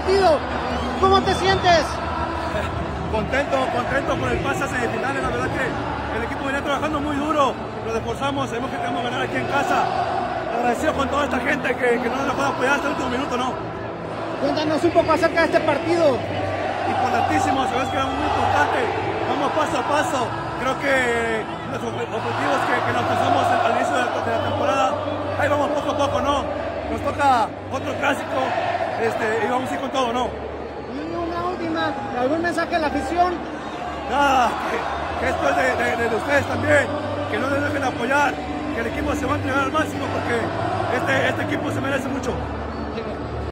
partido. ¿Cómo te sientes? Contento por el pase a semifinales. La verdad que el equipo venía trabajando muy duro, nos esforzamos, sabemos que tenemos que ganar aquí en casa. Agradecido con toda esta gente que no nos puede apoyar hasta el último minuto, ¿no? Cuéntanos un poco acerca de este partido. Importantísimo, sabes que era muy importante. Vamos paso a paso. Creo que los objetivos que nos pasamos al inicio de la temporada, ahí vamos poco a poco, ¿no? Nos toca otro clásico y vamos a ir con todo, ¿no? Y una última, ¿algún mensaje a la afición? Nada, que esto es de ustedes también, que no les dejen apoyar, que el equipo se va a entregar al máximo porque este equipo se merece mucho.